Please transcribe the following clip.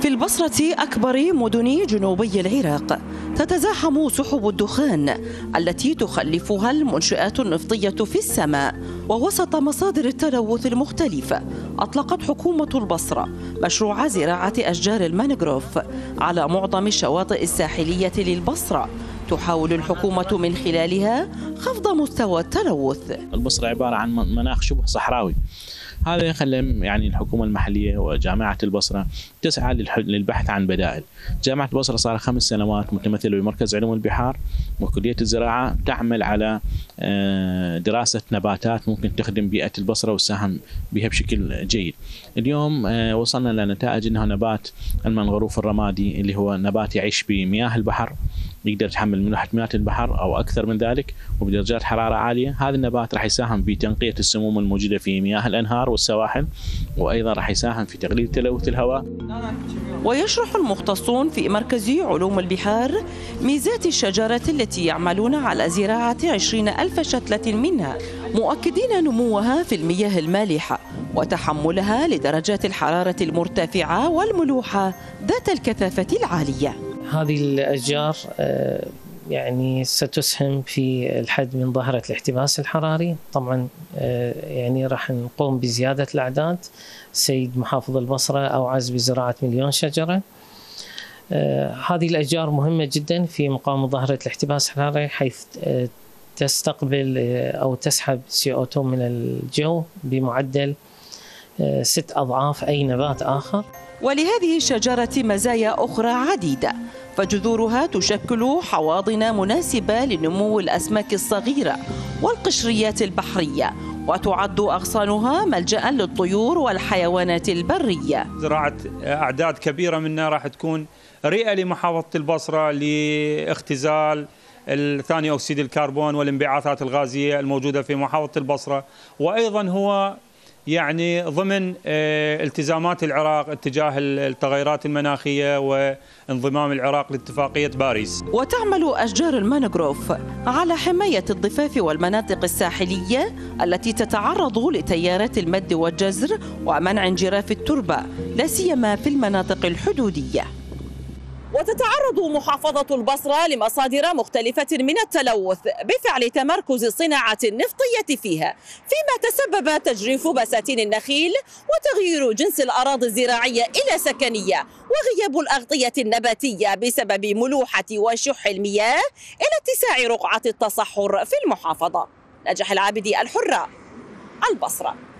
في البصرة أكبر مدن جنوبي العراق تتزاحم سحب الدخان التي تخلفها المنشآت النفطية في السماء. ووسط مصادر التلوث المختلفة أطلقت حكومة البصرة مشروع زراعة أشجار المانغروف على معظم الشواطئ الساحلية للبصرة. تحاول الحكومة من خلالها خفض مستوى التلوث. البصرة عبارة عن مناخ شبه صحراوي، هذا يخلي يعني الحكومة المحلية وجامعة البصرة تسعى للبحث عن بدائل. جامعة البصرة صار 5 سنوات متمثلة بمركز علوم البحار وكلية الزراعة تعمل على دراسة نباتات ممكن تخدم بيئة البصرة وتساهم بها بشكل جيد. اليوم وصلنا لنتائج أنه نبات المنغروف الرمادي اللي هو نبات يعيش بمياه البحر، يقدر يتحمل ملوحة مياه البحر أو أكثر من ذلك وبدرجات حرارة عالية. هذا النبات راح يساهم بتنقية السموم الموجودة في مياه الأنهار والسواحل، وأيضا راح يساهم في تقليل تلوث الهواء. ويشرح المختصون في مركز علوم البحار ميزات الشجرة التي يعملون على زراعة 20,000 شتلة منها، مؤكدين نموها في المياه المالحة وتحملها لدرجات الحرارة المرتفعة والملوحة ذات الكثافة العالية. هذه الأشجار يعني ستسهم في الحد من ظاهرة الاحتباس الحراري. طبعا يعني راح نقوم بزيادة الأعداد. السيد محافظ البصرة أوعز بزراعة 1,000,000 شجرة. هذه الأشجار مهمة جدا في مقاومة ظاهرة الاحتباس الحراري، حيث تستقبل أو تسحب CO2 من الجو بمعدل 6 أضعاف أي نبات آخر. ولهذه الشجرة مزايا أخرى عديدة، فجذورها تشكل حواضن مناسبة لنمو الأسماك الصغيرة والقشريات البحرية، وتعد أغصانها ملجأ للطيور والحيوانات البرية. زراعة أعداد كبيرة منها راح تكون رئة لمحافظة البصرة لاختزال ثاني أكسيد الكربون والانبعاثات الغازية الموجودة في محافظة البصرة، وأيضا هو يعني ضمن التزامات العراق اتجاه التغيرات المناخية وانضمام العراق لاتفاقية باريس. وتعمل أشجار المانغروف على حماية الضفاف والمناطق الساحلية التي تتعرض لتيارات المد والجزر ومنع انجراف التربة، لا سيما في المناطق الحدودية. وتتعرض محافظة البصرة لمصادر مختلفة من التلوث بفعل تمركز الصناعة النفطية فيها، فيما تسبب تجريف بساتين النخيل وتغيير جنس الأراضي الزراعية إلى سكنية وغياب الأغطية النباتية بسبب ملوحة وشح المياه إلى اتساع رقعة التصحر في المحافظة. نجاح العابدي، الحرة، البصرة.